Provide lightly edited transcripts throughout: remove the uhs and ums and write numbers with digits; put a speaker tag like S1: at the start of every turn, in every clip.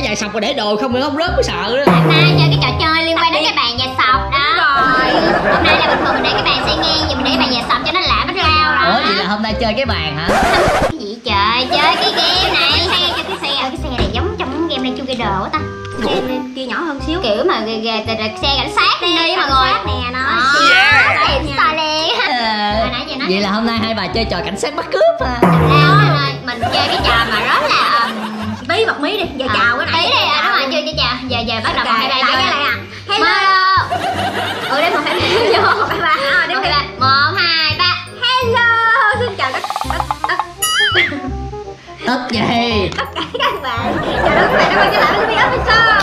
S1: dài sọc rồi để đồ không thì không rớt mới sợ đó.
S2: Hôm nay chơi cái trò chơi liên quan đến cái bàn dài sọc đó. Rồi. Hôm nay là bình thường mình để cái bàn xoay ngang, giờ mình để cái bàn dài sọc cho nó lạ bắt rau đó.
S1: Ủa vậy là hôm nay chơi cái bàn hả?
S2: Cái gì trời, chơi cái game này hay cho cái xe. Cái xe này giống trong game này Together quá ta.
S3: Xe kia nhỏ hơn xíu.
S2: Kiểu mà xe cảnh sát đi mọi người.
S3: Nè nó.
S2: Xài liền.
S1: Vậy là hôm nay hai bà chơi trò cảnh sát bắt cướp hả?
S2: Mình chơi cái trò mà rất là
S3: tí bật mí đi, giờ chào cái này.
S2: Tí đi đúng rồi, chơi chào. Giờ bắt đầu hai ba chơi lại.
S3: Hello.
S2: Đấy một hai ba vô. 1 2 3. Đếm 1 2 3.
S3: Hello. Xin chào tất
S1: gì?
S3: tất cả các bạn. Chào đón các bạn đã quay trở lại với video official.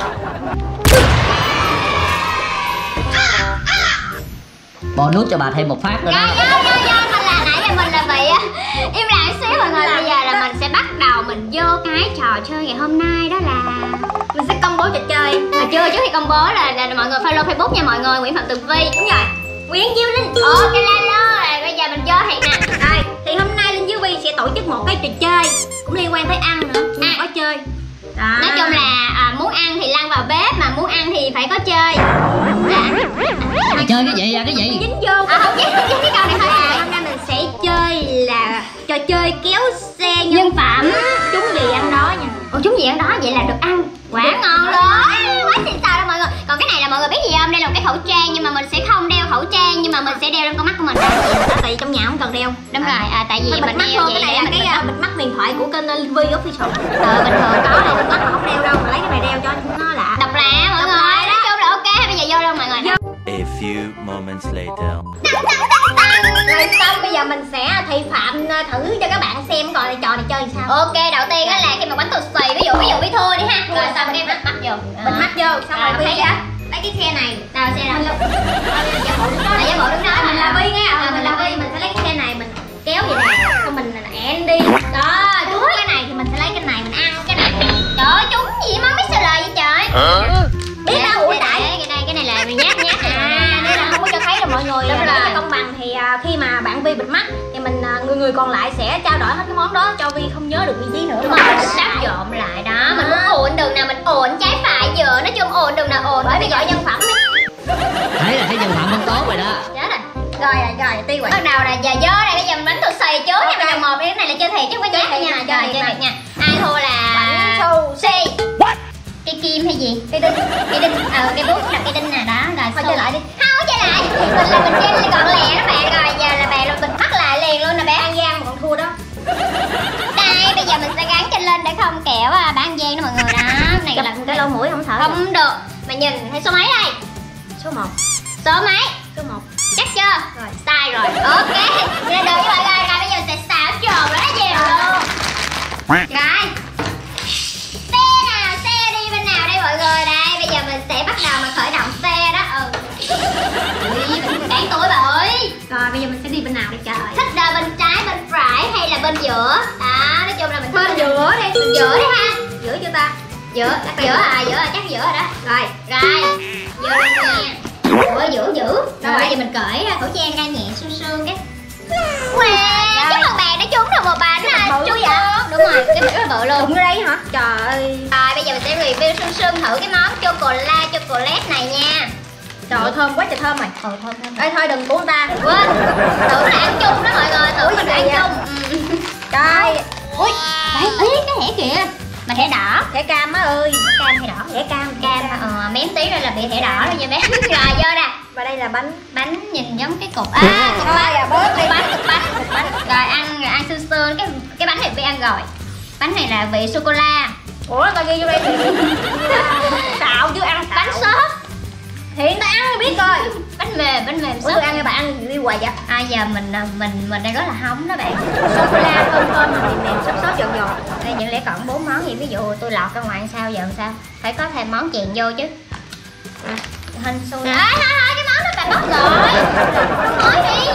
S1: Bò nút cho bà thêm một phát rồi đó.
S2: Mình là nãy giờ mình là bị im lặng xíu mọi người. Bây giờ là mình sẽ bắt đầu mình vô cái trò chơi ngày hôm nay, đó là
S3: Mình sẽ công bố trò chơi.
S2: chưa trước khi công bố là mọi người follow Facebook nha mọi người. Nguyễn Phạm Tường Vi.
S3: Đúng rồi, Nguyễn Diêu Linh.
S2: Cái lalo này bây giờ mình vô thiệt nè.
S3: Rồi, thì hôm nay Linh với Vi sẽ tổ chức một cái trò chơi cũng liên quan tới ăn nữa, nhưng mà có chơi. Đó.
S2: Nói chung là muốn ăn thì lăn vào bếp, mà muốn ăn thì phải có chơi.
S1: Chơi cái gì à, cái gì?
S3: Dính vô.
S2: Không dính cái câu này thôi à.
S3: Hôm nay mình sẽ chơi là trò chơi kéo xe
S2: nhân phẩm.
S3: Trúng gì ăn đó nha.
S2: Ủa trúng gì ăn đó, vậy là được ăn. Quá ngon luôn. Quá xịn sò đâu mọi người. Còn cái này là mọi người biết gì không? Đây là một cái khẩu trang, nhưng mà mình sẽ không đeo khẩu trang, nhưng mà mình sẽ đeo lên con mắt của mình.
S3: Tại vì trong nhà không cần đeo.
S2: Đúng rồi, tại vì mình
S3: mắt
S2: đeo
S3: thôi.
S2: vậy
S3: Cái này là cái bịt mắt huyền thoại của kênh Vi Official.
S2: bình thường
S3: Có đâu bịt mắt mà không đeo đâu, mà lấy cái này đeo cho nó lạ.
S2: độc lạ mọi người. Nói chung là ok. Bây giờ vô đâu mọi người.
S4: A few moments later.
S3: Rồi xong bây giờ mình sẽ thị phạm thử cho các bạn xem coi trò này chơi làm sao.
S2: Ok, đầu tiên á là khi mà bánh tụt xì, ví dụ Vi thua đi ha. Rồi xong cái bịt mắt vô.
S3: Bịt mắt vô, xong rồi Vi
S2: á.
S3: lấy cái xe này.
S2: Đâu xe nào? Giả bộ đứng đó.
S3: Mình là Vi nghe. Mình là Vi, mình sẽ lấy cái xe này mình kéo vậy nè, xong mình ẹn đi. Đó, trúng cái này thì mình sẽ lấy cái này mình ăn cái này.
S2: Trời ơi, trúng gì mà biết sao lời vậy trời.
S3: Biết đâu ủa tại
S2: cái này là nhát
S3: đây là không có cho thấy đâu mọi người.
S2: Đúng
S3: Để
S2: rồi.
S3: cho công bằng thì khi mà bạn Vi bịt mắt thì mình người còn lại sẽ trao đổi hết cái món đó cho Vi không nhớ được vị trí nữa.
S2: Đúng rồi, mình sắp trộn lại đó. Mình muốn ổn đường nào mình ổn, trái phải vừa, nói chung ổn đường nào ổn.
S3: Bởi vì gọi nhân phẩm đi.
S1: Thấy nhân phẩm không tốt rồi đó.
S2: Chết rồi.
S3: Rồi tiêu rồi.
S2: Bắt đầu là giờ vô này, bây giờ mình bánh tụt xì trước nha. Bây giờ một đi, cái này là chơi thiệt chứ không có nhát nha. Chơi thiệt nha. Ai thua là
S3: Bánh
S2: xì. Cây kim hay gì? Cây đinh. Cây bút đặt cây đinh nè đó. Rồi
S3: thôi chơi lại đi.
S2: Không chơi lại. Mình chơi gọn lẹ đó bạn. Rồi giờ là bạn bịt mắt lại liền luôn nè bé.
S3: An Giang mà còn thua đó.
S2: Đây bây giờ mình sẽ gắn trên lên để không kẹo bán Giang đó mọi người đó. Này là
S3: cái lỗ mũi không thở.
S2: không được. Mà nhìn thấy số mấy đây?
S3: Số 1.
S2: Số mấy?
S3: Số 1.
S2: Chắc chưa? Rồi sai rồi. Ok. Rồi được với mọi người. Rồi bây giờ sẽ xào trộn rất là nhiều luôn. Rồi. Xe đi bên nào đây mọi người? Đây bây giờ mình sẽ bắt đầu mà khởi động xe đó. Ui, mình cản tuổi bà ơi.
S3: Rồi bây giờ mình sẽ đi bên nào đi trời.
S2: Thích đợi bên trái, bên phải hay là bên giữa? Đó, nói chung là mình
S3: Bên giữa đi.
S2: Bên giữa đi ha.
S3: Giữa chưa ta?
S2: Giữa à, chắc giữa rồi đó. Rồi vô luôn nha. Ủa giữ rồi bây giờ mình cởi khẩu trang ra nhẹ sương cái. Wow, chúc mừng bạn đã trúng được một bánh trúng vậy. Đúng rồi, cái bịch rất là bự luôn.
S3: Đụng cái đấy hả? Trời ơi.
S2: Rồi bây giờ mình sẽ review sương thử cái món chocolate này nha.
S3: Trời ơi thơm quá trời thơm rồi.
S2: Thơm.
S3: Ê thôi đừng của người ta.
S2: Quên, tưởng là ăn chung đó mọi người, tưởng mình ăn chung.
S3: Trời.
S2: Ui, đấy, ý cái thẻ kìa. Mà thẻ đỏ.
S3: Thẻ cam á ơi.
S2: Cam hay đỏ?
S3: Thẻ cam.
S2: Mém tí rồi là bị thẻ đỏ rồi nha bé. Rồi vô nè.
S3: Và đây là
S2: Bánh nhìn giống cái cục.
S3: Thôi à bớt đi.
S2: Cục bánh. Rồi ăn sương cái bánh này Vi ăn rồi. Bánh này là vị sô cô la.
S3: Ủa tao ghi vô đây thì xạo chứ ăn
S2: Bánh sốt.
S3: Hiện ta ăn biết coi.
S2: Bánh mềm
S3: Ủa
S2: sốt.
S3: tôi ăn cho bạn ăn đi hoài vậy.
S2: Giờ mình đang rất là hóng đó bạn.
S3: Sô cô la thơm mềm xốp giòn giòn.
S2: Đây những lẽ còn 4 món gì, ví dụ tôi lọt ra ngoài sao giờ làm sao? Phải có thêm món chèn vô chứ. Hình xu. Thôi cái món đó bạn bóc rồi. Nói đi.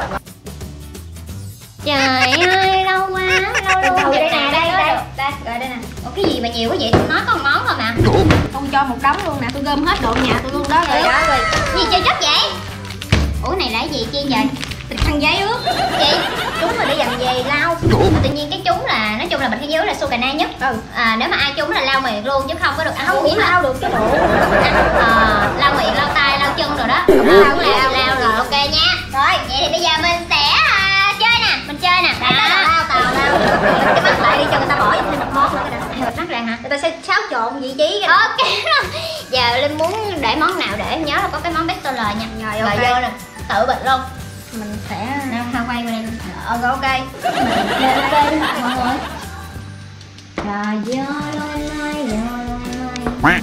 S2: Trời ơi lâu quá, lâu luôn.
S3: Đây nè, đây.
S2: Rồi đây nè. Ủa cái gì mà nhiều quá vậy? Tôi nói có một món thôi mà.
S3: Không cho một đống luôn nè, tôi gom hết đồ nhà tôi luôn đó rồi. Đó rồi.
S2: Gì chơi chất vậy? Ủa này là cái gì chi vậy?
S3: Khăn giấy ướt.
S2: Chị
S3: Đúng rồi để dành về lau.
S2: Tự nhiên cái trúng là nói chung là bịch thế giới là Sukana nhất. Nếu mà ai trúng là lau miệng luôn chứ không có được ăn
S3: Không
S2: uống.
S3: lau được cái bộ.
S2: Lau miệng, lau tay, lau chân rồi đó. Lau rồi, ok nha. Rồi, vậy thì bây giờ mình sẽ chơi nè, mình chơi nè.
S3: Tào lao. Cái mắt lại đi cho người ta bỏ thêm một món nữa cái đã.
S2: Bật mắt ra hả?
S3: Người ta sẽ xáo trộn vị trí cái
S2: Ok. Giờ Linh muốn để món nào để nhớ là có cái món best seller nha.
S3: Rồi,
S2: Rồi
S3: ok.
S2: vô nè, tự bịch luôn.
S3: mình sẽ
S2: Nào, quay qua đây.
S3: ok.
S2: Lên đây mọi người. Rồi vô lên đây.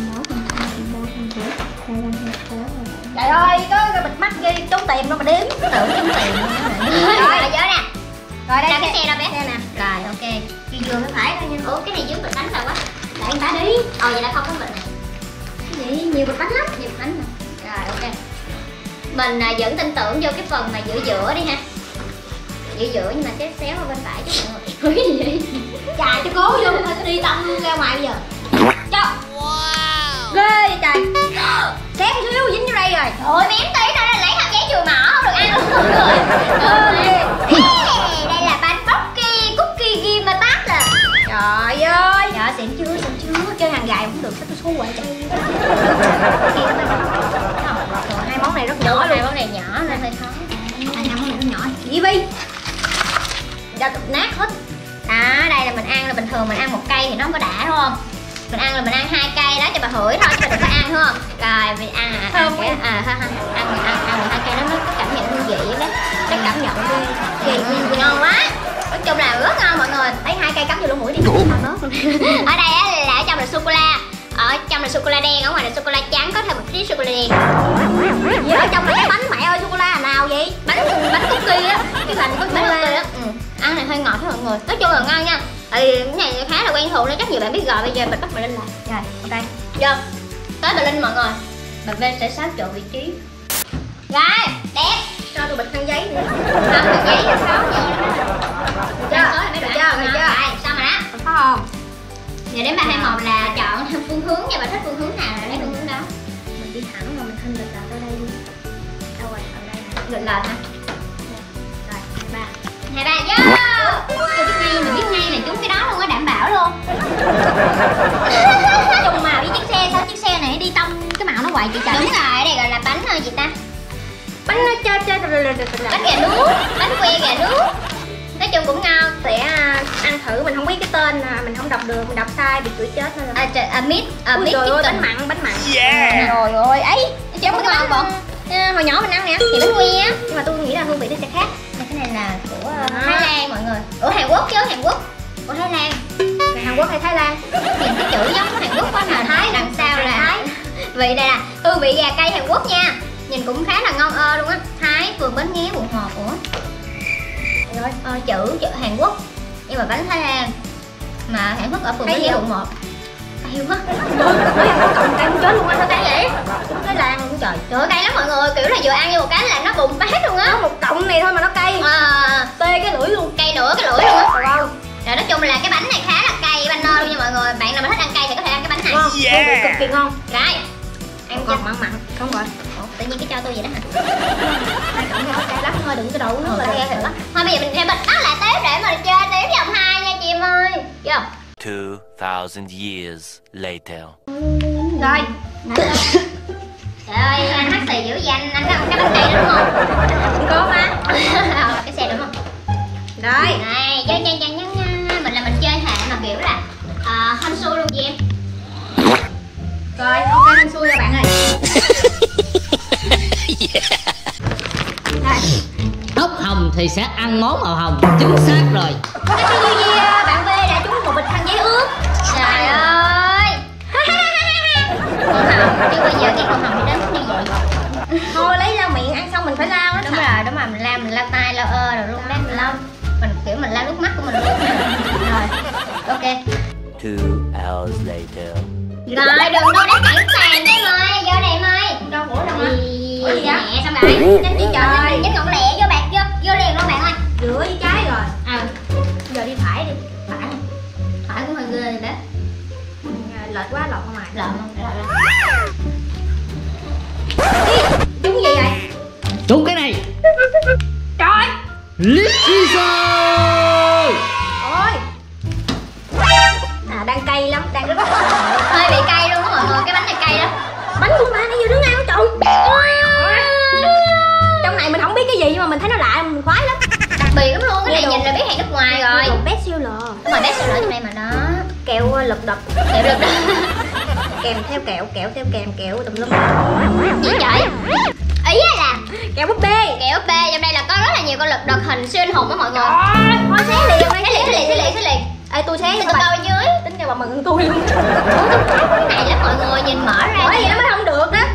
S3: Trời ơi, có cái bịch mắt ghi trốn tiền đâu mà đếm.
S2: Tưởng trúng tiền. Rồi vô nè.
S3: Rồi đây
S2: Ra cái xe đâu bé.
S3: Xe nè.
S2: Rồi ok.
S3: Đi vừa cái phải thôi nha.
S2: Ủa cái này dưới bịch bánh đâu quá.
S3: Để anh ta đi.
S2: Vậy là không có bịch này.
S3: Cái gì nhiều bịch bánh lắm.
S2: Nhiều bánh nè. Rồi ok. Mình vẫn tin tưởng vô cái phần mà giữa đi ha. Giữa nhưng mà cái xéo ở bên phải chứ mọi người. Cái gì vậy?
S3: Trời cho cố vô mình đi tông ra ngoài bây giờ. Cho. Ghê vậy trời. Xém xíu dính vô đây rồi.
S2: Ôi mém tí nữa là lấy khăn giấy chùi mỏ không được ăn luôn mọi người. Đây là bánh cookie Gimatart nè.
S3: Trời ơi.
S2: Trời xịn chưa.
S3: Chơi hàng gài cũng được, cái số quậy chạy. Hai món này rất nhỏ luôn.
S2: Hai món này nhỏ nên hơi khó.
S3: Hai món này rất nhỏ. Chị Vi. Cho nát hết.
S2: Đây là mình ăn là bình thường mình ăn một cây thì nó không có đã đúng không? Mình ăn là mình ăn 2 cây đó cho bà hửi thôi chứ mình đừng có ăn đúng không? Rồi mình ăn ăn 2 cây nó mới có cảm nhận hương vị đó. Cái cảm nhận ngon quá. Nói chung là rất ngon mọi người.
S3: Lấy 2 cây cắm vô lỗ mũi đi.
S2: Ở đây là ở trong là sô cô la. Ở trong là sô cô la đen, ở ngoài là sô cô la trắng, có thêm một tí sô cô la đen.
S3: Gì ở trong là cái bánh mẹ ơi, sô cô la nào vậy?
S2: Bánh cookie á, cái bánh cookie á. Ăn này hơi ngọt đó mọi người. Nói chung là ngon nha. Cái này khá là quen thuộc nên chắc nhiều bạn biết rồi. Bây giờ mình bắt bà Linh lại.
S3: Rồi, ok.
S2: Vô. Tới bà Linh mọi người. Bà V sẽ xáo trộn vị trí. Rồi, đẹp.
S3: Cho tôi bịch khăn giấy nữa.
S2: Không, khăn giấy là khó nhiều lắm.
S3: Được chưa?
S2: Rồi, xong rồi đó.
S3: Có không?
S2: Giờ đến 3, 2, 1 là chọn phương hướng nha, bà thích phương hướng nào là lấy phương hướng đó.
S3: Mình đi thẳng mà mình hình lịch là tới đây luôn. Đâu rồi, ở đây nè.
S2: Lịch lệch hả?
S3: Rồi, 23.
S2: 23 vô. Tôi biết ngay là trúng cái đó luôn á, đảm bảo luôn.
S3: Nói chung màu với chiếc xe, sao chiếc xe này đi tông cái màu nó hoài chị trời.
S2: Đúng rồi, đây gọi là bánh gì ta?
S3: Bánh nó chơi
S2: Bánh gà nướng, bánh que gà nướng. Nói chung cũng ngon.
S3: sẽ ăn thử, mình không biết cái tên, mình không đọc được, mình đọc sai bị chửi chết nên là.
S2: Mít
S3: Trời ơi, bánh mặn. Trời ơi, ấy.
S2: Chứ không ngon bộ.
S3: Hồi nhỏ mình ăn nè.
S2: Thì bánh que á.
S3: Nhưng mà tôi nghĩ là hương vị nó sẽ khác.
S2: Cái này là của Thái Lan mọi người. Của Hàn Quốc chứ, Hàn Quốc. Của Thái Lan.
S3: Là Hàn Quốc hay Thái Lan?
S2: Nhìn cái chữ giống của Hàn Quốc quá mà Thái đằng sau là Thái. Vị đây là hương vị gà cây Hàn Quốc nha. Nhìn cũng khá là ngon luôn á. Thái phường Bến Nghé quận 1. Ủa rồi chữ Hàn Quốc nhưng mà bánh Thái Lan mà Hàn Quốc ở phường Bến Nghé quận 1. Cay quá.
S3: Mới ăn có cộng cay muốn chết luôn anh, sao cay vậy? Cái lan luôn trời.
S2: Trời ơi, cay lắm mọi người, kiểu là vừa ăn vô một cái là nó bùng phát luôn á.
S3: Có một cộng này thôi mà nó cay. Tê cái lưỡi luôn.
S2: Cay nửa cái lưỡi luôn á.
S3: Wow.
S2: Rồi nói chung là cái bánh này khá là cay, bánh no luôn nha mọi người. Bạn nào mà thích ăn cay thì có thể ăn cái bánh này.
S3: Ngon, hương vị cực kỳ ngon.
S2: Rồi. Ăn
S3: Còn
S2: chưa?
S3: mặn. Không rồi.
S2: Ủa, tự nhiên cái cho tôi vậy đó hả?
S3: Cộng này cay lắm thôi, đừng cái đậu nước là
S2: Cay thiệt lắm. Thôi bây giờ mình ra bịch đó là tiếp để mà chơi tiếp vòng 2 nha chị em ơi. Vô.
S4: 2,000 years later.
S3: rồi.
S2: Trời ơi, anh mắc xì dữ danh, anh có cái bánh cây đó đúng không?
S3: Không có má.
S2: Cái xe đúng không?
S3: Rồi.
S2: Này, chơi nhanh mình là mình chơi hệ mà kiểu là hên xui luôn chị em.
S3: Rồi, ok hên xui rồi bạn ơi.
S1: Tóc hồng thì sẽ ăn món màu hồng. Chính xác rồi.
S3: Cái gì bạn B đã trúng một bịch khăn giấy ướt.
S2: Trời ơi. Con hồng, chứ bây giờ cái con hồng thì đến như vậy.
S3: Thôi lấy lau miệng, ăn xong mình phải lau nó.
S2: Đúng rồi, mình lau tay, lau rồi luôn đấy, mình lau. Mình kiểu mình lau nước mắt của mình luôn. Rồi, ok.
S4: 2 hours later.
S2: Rồi, đừng có đánh cản sàn chứ em ơi, vô đây em ơi.
S3: Đâu ủa đâu hả?
S2: Ủa gì vậy? Nè, xong rồi.
S3: Nhanh đi trời.
S2: Nhấn ngọn lẹ vô bạn, vô liền luôn bạn ơi.
S3: Giữa với trái rồi. Giờ đi phải đi.
S2: Phải cũng hơi ghê rồi đó.
S3: Lệch quá lọt ra ngoài.
S2: Lợn không?
S3: Trúng gì vậy?
S1: Trúng cái này.
S3: Trời. Ôi. À đang cay lắm, đang rất
S2: Hơi bị cay luôn đó mọi người, cái bánh này cay lắm.
S3: bánh của ba nãy giờ đứng ăn trộn. Trong này mình không biết cái gì nhưng mà mình thấy nó lạ mình khoái lắm.
S2: Đặc biệt lắm luôn, cái này nhìn là biết hàng nước ngoài rồi.
S3: Best seller.
S2: Đúng rồi, best seller trong đây mà nó.
S3: Kẹo lật đật.
S2: Kẹo được đó.
S3: Kèm theo kẹo theo kẹo tùm lum.
S2: Gì trời? Ý là
S3: Kẹo búp bê.
S2: kẹo bê trong đây là có rất là nhiều con lật đật hình siêu anh hùng đó mọi người.
S3: Thôi xé liền đây.
S2: Xé liền.
S3: Ê tôi xé
S2: Từ
S3: cho bà.
S2: đầu dưới.
S3: Tính cho bà mừng tôi luôn.
S2: Cái này là mọi người nhìn mở ra.
S3: Bởi vậy nó mới không được đó.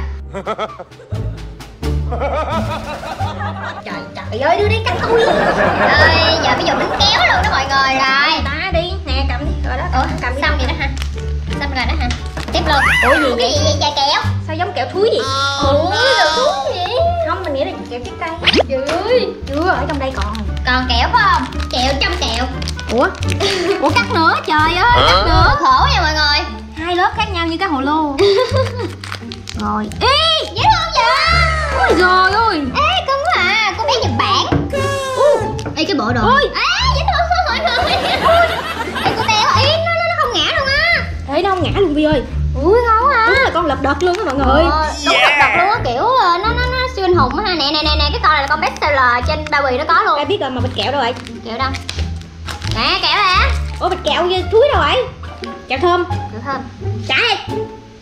S3: Trời ơi đưa đi cắt tôi.
S2: Rồi, giờ bây giờ mình kéo luôn đó mọi người. Rồi.
S3: Ta đi nè cầm đi rồi đó.
S2: Ủa,
S3: cầm đi.
S2: xong vậy đó hả? Xong rồi đó hả? Tiếp luôn.
S3: Ủa gì
S2: Cái
S3: vậy?
S2: gì vậy chà kéo?
S3: Sao giống kẹo thúi vậy?
S2: Ủa, đồ thuốc gì?
S3: Không mình nghĩ là kẹo trái cây.
S2: Trời ơi.
S3: Chưa ở trong đây còn.
S2: Còn kẹo phải không? Kẹo trong kẹo.
S3: Ủa cắt nữa trời ơi cắt
S2: Nữa khổ nha mọi người.
S3: hai lớp khác nhau như cái hồ lô. Rồi
S2: Ê, dễ thương vậy?
S3: ôi rồi ôi.
S2: Ê, cưng quá à, cô bé Nhật Bản. Ê, cái bộ đồ.
S3: Ôi.
S2: Ê, dễ thương quá mọi người. Ê, cô bé ơi, nó không ngã luôn á.
S3: Ê nó không ngã luôn Vi ơi.
S2: Ui, ngon quá.
S3: Đúng là con lật đật luôn đó mọi người.
S2: Đúng lật đật luôn á, kiểu nó siêu anh hùng á ha. Nè, cái con này là con best seller trên bao bì nó có luôn.
S3: Ai biết rồi mà bịch kẹo đâu vậy?
S2: Kẹo đâu? Nè, kẹo nè.
S3: Ủa bịch kẹo với thúi đâu vậy? Kẹo thơm.
S2: Kẹo thơm.
S3: Trả đi.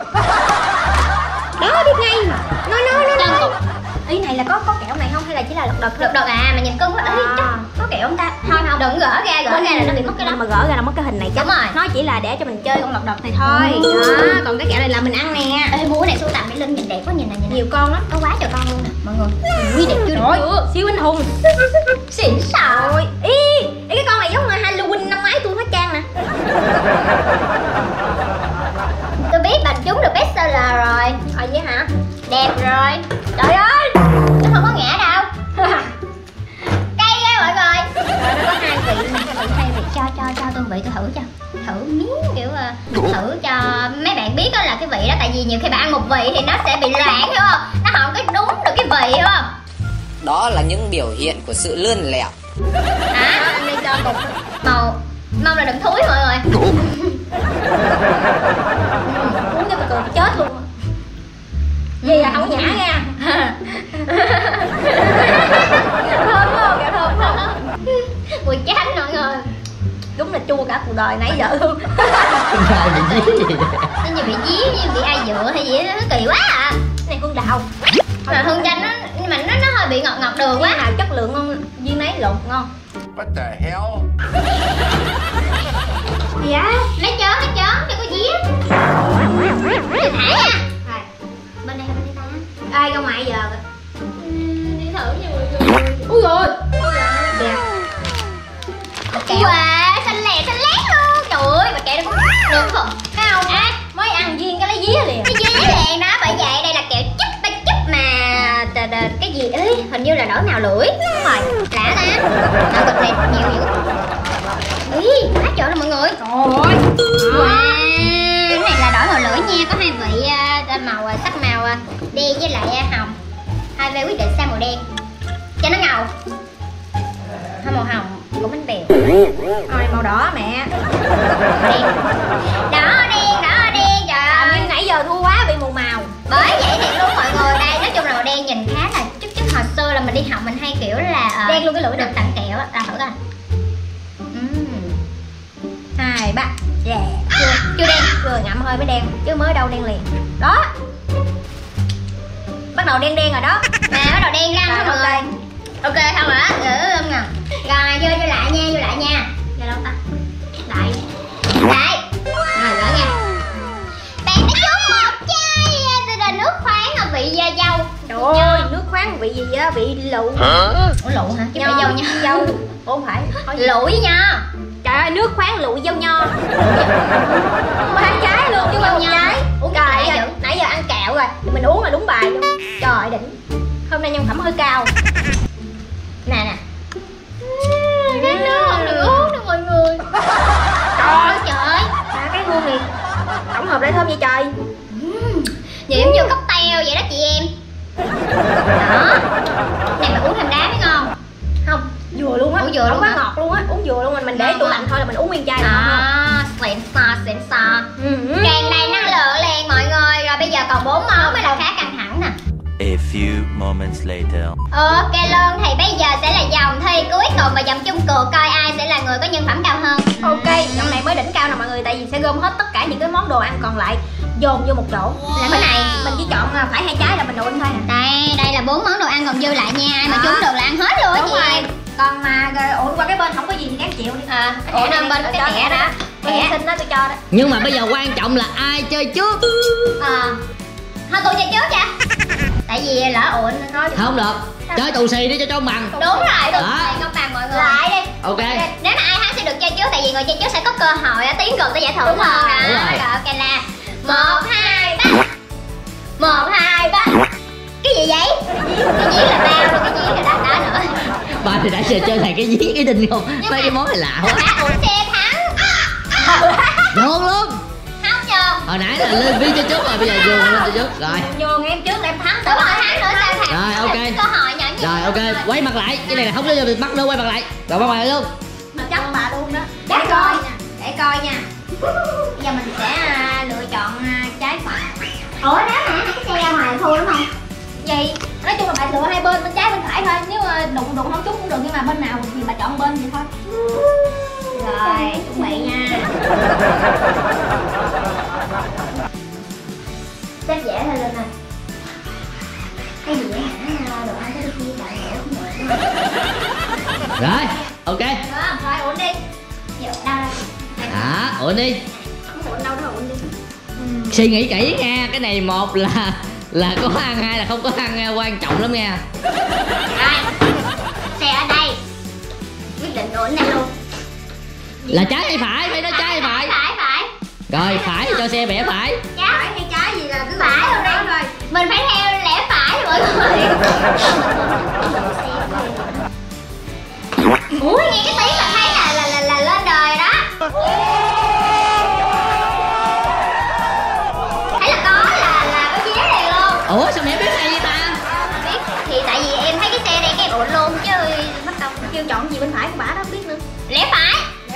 S3: Đó biết ngay. Nói. Ý này là có kẹo này không hay là chỉ là lật đật?
S2: Lật đật à, mà nhìn cưng quá. Ê, chắc có kẹo không ta? Thôi không, đừng gỡ ra là nó bị mất cái đó.
S3: Mà gỡ ra là mất cái hình này chắc.
S2: Đúng rồi.
S3: Nó chỉ là để cho mình chơi con lật đật này thôi. Đó, còn cái kẹo này là mình ăn nè.
S2: Ê, mua cái này sưu tầm Mỹ Linh nhìn đẹp quá, nhìn này.
S3: Nhiều con lắm.
S2: Có quá trời con luôn nè mọi người. Ui, đẹp chưa?
S3: Rồi, siêu anh hùng.
S2: Xịn sò.
S3: Rồi, ý cái con này giống như Halloween năm ngoái tôi hóa trang nè.
S2: Tôi biết bạn trúng được best seller rồi.
S3: Vậy hả?
S2: Đẹp rồi. Trời ơi, nó không có ngã đâu. Cay ghê mọi người.
S3: Rồi nó có hai vị nè.
S2: Hai vị cho tôi vị tôi thử cho. Thử miếng kiểu thử cho mấy bạn biết đó là cái vị đó, tại vì nhiều khi bạn ăn một vị thì nó sẽ bị loãng hiểu không? Nó không có đúng được cái vị hiểu không?
S5: Đó là những biểu hiện của sự lươn lẹo.
S2: Hả?
S3: Anh đi cho cục.
S2: Mong là đừng thúi mọi người.
S3: Uống cho tôi chết luôn. Gì là không nhả nha. Kẹo thơm không? Kẹo thơm không?
S2: Mùi chanh mọi người.
S3: Đúng là chua cả cuộc đời nãy giờ luôn.
S2: Nó như bị dí, như bị ai dựa hay gì đó, nó kỳ quá à.
S3: Cái này hương đào.
S2: Mà hương chanh nó, nhưng mà nó hơi bị ngọt đường quá.
S3: Nào chất lượng ngon, viên nấy lột ngon.
S6: What the hell?
S3: Dạ.
S2: Lấy chớn cho có dí. Thả nha. Rồi. Bên đây ta.
S3: Ai ra ngoài giờ rồi?
S2: Đi thử nha mọi người.
S3: Úi rồi. Đẹp.
S2: Kẹo à, xanh lét luôn. Trời ơi, mà kẹo nó cũng được không?
S3: Thấy không? Mới ăn viên cái lấy día liền.
S2: Cái dí liền đó, bởi vậy đây là kẹo chúp mà cái gì ấy, hình như là đổi màu lưỡi. Đúng rồi, lạ ta. Màu cực này nhiều dữ. Ý, quá trời luôn mọi người.
S3: Trời ơi.
S2: Wow, cái này là đổi màu lưỡi nha, có hai vị màu sắc màu đen với lại hồng. Hai vị quyết định sang màu đen cho nó ngầu. Hai màu hồng của bánh bèo.
S3: Thôi màu đỏ mẹ.
S2: Đen. Đỏ đen trời ơi.
S3: Nhưng nãy giờ thua quá bị mù màu.
S2: Bởi vậy thì luôn mọi người, đây nói chung là màu đen nhìn khá là chút hồi xưa là mình đi học mình hay kiểu là
S3: Đen luôn cái lưỡi
S2: được
S3: nè.
S2: tặng kẹo á, ta thử coi.
S3: 2, 3. Yeah.
S2: Chưa đen.
S3: Vừa ngậm hơi mới đen chứ mới đâu đen liền. Đó. Bắt đầu đen rồi đó.
S2: Mà bắt đầu đen răng
S3: Rồi,
S2: đó mọi người. Ok xong rồi đó, gửi nè. Rồi vô lại nha. Vô đâu ta? Lại. Rồi gỡ nha. Bạn đã trúng một chai nước khoáng vị dâu.
S3: Trời ơi, nước khoáng vị gì á, vị lựu.
S2: Ủa lụ hả? Chứ phải dâu nha.
S3: Dâu. Ủa không phải.
S2: Lụ với nho.
S3: Trời ơi, nước khoáng lựu dâu nho. Mà ăn trái luôn chứ không
S2: Dâu nho.
S3: trái.
S2: Uống
S3: Trời
S2: trái
S3: ơi,
S2: dữ.
S3: nãy giờ ăn kẹo rồi thì mình uống là đúng bài luôn. Trời ơi, đỉnh. Hôm nay nhân phẩm hơi cao.
S2: Nè. Cái nước không được uống đâu mọi người. Trời.
S3: Ba cái hương này tổng hợp lại thơm vậy trời.
S2: Vậy em vô cocktail vậy đó chị em. Đó. Này mà uống thêm đá mới ngon. Không,
S3: Vừa dừa luôn á.
S2: Uống dừa
S3: không
S2: luôn
S3: có
S2: hả?
S3: ngọt luôn á, uống dừa luôn, mình để tủ lạnh thôi là mình uống nguyên chai là ngon không?
S2: Xịn sò. Tràn đầy năng lượng liền mọi người. Rồi bây giờ còn 4 món mới là khá căng thẳng nè.
S4: A few moments later.
S2: Ok luôn, thì bây giờ sẽ là vòng thi cuối cùng và vòng chung cuộc, coi ai sẽ là người có nhân phẩm cao hơn.
S3: Ok, trong này mới đỉnh cao nè mọi người, tại vì sẽ gom hết tất cả những cái món đồ ăn còn lại dồn vô một chỗ.
S2: Là cái này
S3: mình chỉ chọn phải 2 trái là mình đụng thôi nè.
S2: đây là 4 món đồ ăn còn dư lại nha. Ai mà
S3: Đó.
S2: trúng được là ăn hết luôn á
S3: Đúng
S2: chị
S3: rồi.
S2: em.
S3: Còn mà ổn qua cái bên không có gì thì đáng chịu đi.
S2: Ủa nên bên cái thẻ đó.
S3: Thẻ xin đó tôi cho đó.
S1: Nhưng mà bây giờ quan trọng là ai chơi trước.
S2: Thôi tôi chơi trước nha. Tại vì lỡ ổn nói
S1: Không được, chơi tù xì đi cho công bằng.
S2: đúng rồi, tôi
S1: Đó.
S2: công bằng mọi người. Lại đi.
S1: Ok.
S2: Nếu mà ai thắng sẽ được chơi trước, tại vì người chơi trước sẽ có cơ hội tiến gần tới giải thưởng
S3: Đúng
S2: hơn
S3: rồi.
S2: đó.
S1: Đúng rồi.
S2: Rồi ok là 1, 2, 3. 1, 2, 3. Cái gì vậy? Cái giếng là bao rồi, cái giếng là đó nữa.
S1: Ba thì đã giờ chơi thầy cái giếng cái đinh không? Mấy cái món này lạ quá.
S2: Đã ổn xe thắng.
S1: Nhường luôn.
S2: Không nhường.
S1: Hồi nãy là lên Vi chơi trước rồi, bây giờ nhường lên chơi trước. Rồi.
S3: Nhường em trước em thắng.
S2: Đúng rồi, thắng nữa sao thắng?
S1: Rồi, ok.
S2: Cơ hội nhỏ nhặt.
S1: Rồi ok, quay mặt lại. Cái này là không có được mắt nữa, quay mặt lại. Rồi quay mặt lại luôn.
S3: Mà chắc bà luôn đó.
S2: Chắc
S3: Để coi
S2: rồi.
S3: nha. Để coi nha. Bây giờ mình sẽ lựa chọn trái phải.
S2: Ủa nếu mà cái xe ra ngoài thua đúng không?
S3: Vậy nói chung là bạn lựa hai bên trái bên phải thôi. Nếu mà đụng không trúng cũng được, nhưng mà bên nào thì bà chọn bên vậy thôi. Rồi chuẩn bị nha.
S2: Xếp dễ thôi lên nè. Cái gì vậy hả? Đồ ăn cái đi chia bạn dễ cũng được.
S1: Rồi, ok.
S3: Rồi ổn đi.
S2: Đâu đâu.
S1: Đó, ổn đi.
S3: Không ổn đâu đó, ổn đi.
S1: Suy nghĩ kỹ nha, cái này một là có ăn, hai là không có ăn nha, quan trọng lắm nha.
S2: Rồi. Xe ở đây. Quyết định ổn đây luôn.
S1: Là trái hay phải? Phải nói trái hay phải?
S2: Phải.
S1: Rồi, phải thì cho xe bẻ phải.
S3: Phải hay trái gì là cứ
S2: Phải
S3: luôn
S2: rồi
S3: đó thôi.
S2: Mình phải theo lẽ phải mọi người. Ủa nghe cái tiếng là thấy là lên đời đó. Thấy là có giếng này luôn.
S1: Ủa sao mẹ biết hay vậy ta?
S2: Biết thì tại vì em thấy cái xe đây cái em ổn luôn chứ
S3: Bắt đầu kêu chọn gì bên phải của bả đó không biết nữa.
S2: lẽ phải.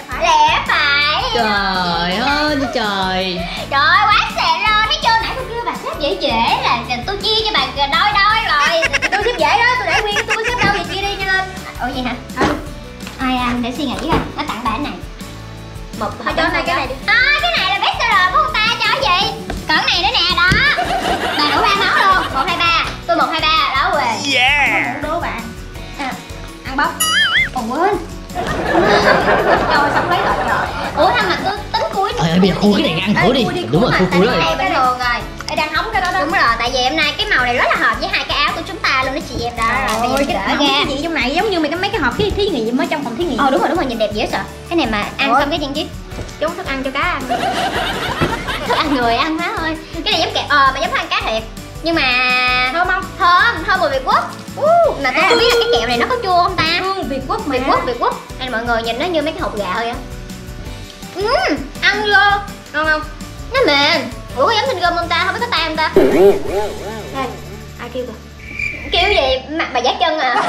S1: Trời ơi trời.
S2: Trời ơi quá xịn luôn. Thấy chưa, nãy tôi kêu bà xếp dễ là tôi chia cho bà đôi rồi.
S3: Tôi xếp dễ đó, tôi để nguyên tôi có xếp đâu vậy, chia đi cho lên.
S2: Ủa vậy hả? Ai ăn để suy nghĩ coi. Nó tặng bà cái này.
S3: Thôi cho này cái này đi.
S2: Cái này là bestseller của ông ta cho gì? Còn cái này nữa nè đó. Bà đủ 3 món luôn. 1, 2, 3. Tôi 1, 2, 3 đó quê.
S4: Yeah!
S3: Đố bạn. Ăn bóc.
S2: Ồ quên.
S3: Rồi xong lấy rồi.
S2: Ủa sao mà tôi tính cuối.
S1: Trời ơi bây giờ khui cái này ăn thử đi. Đúng rồi, khui
S2: Cái
S1: rồi.
S2: này bình thường rồi.
S3: Ê, đang hóng cái đó đó.
S2: Đúng rồi, tại vì hôm nay cái màu này rất là hợp với hai cái áo của chúng ta luôn đó chị em đó. Bây giờ
S3: Ôi,
S2: mình
S3: cái
S2: gỡ ra.
S3: gì trong này giống như mấy cái hộp thí nghiệm ở trong phòng thí nghiệm.
S2: Đúng rồi, nhìn đẹp dễ sợ. Cái này mà ăn xong cái chân chứ.
S3: Chúng thức ăn cho cá ăn.
S2: Thức ăn người ăn má ơi. Cái này giống kẹo mà giống ăn cá thiệt. Nhưng mà
S3: Thơm không?
S2: thơm mùi Việt Quốc. Mà tôi không biết là cái kẹo này nó có chua không ta?
S3: Việt Quốc mà.
S2: Việt Quốc. Hay là mọi người nhìn nó như mấy cái hộp gạo vậy á. Ăn vô ngon không? Nó mềm. Ủa có giống thịt gom không ta? Không biết có tay không ta?
S3: Đây, ai kêu kìa?
S2: Kêu gì? Mặt bà giác chân à?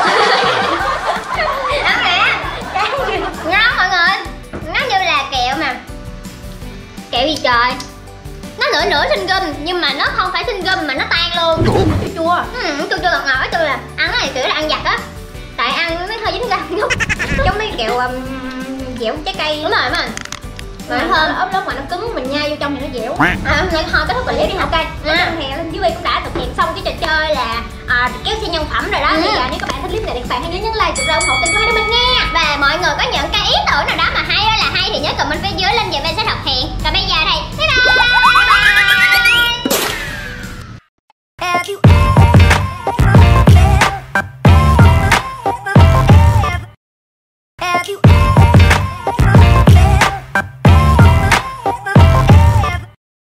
S2: Ăn nè. Ngon mọi người. Nó như là kẹo mà. Kẹo gì trời? Nó nửa sinh gum nhưng mà nó không phải sinh gum mà nó tan luôn.
S3: Chua.
S2: Chua ngọt ngọt. Tôi là ăn cái này kiểu là ăn vặt á. Tại ăn nó mới hơi dính răng chút.
S3: Giống mấy kẹo dẻo trái cây.
S2: Đúng rồi.
S3: Mà nó thơm ốp lớp mà nó cứng, mình nhai vô trong thì nó dẻo.
S2: Thôi kết thúc clip đi học.
S3: Ok, hè lên dưới đây cũng đã thực hiện xong cái trò chơi là kéo xe nhân phẩm rồi đó. Bây giờ nếu các bạn thích clip này thì các bạn hãy nhớ nhấn like, subscribe, ủng hộ kênh của hai đứa mình nha.
S2: Và mọi người có những cái ý tưởng nào đó mà hay thì nhớ comment phía dưới lên và bên sẽ thực hiện. Còn bây giờ thì bye bye.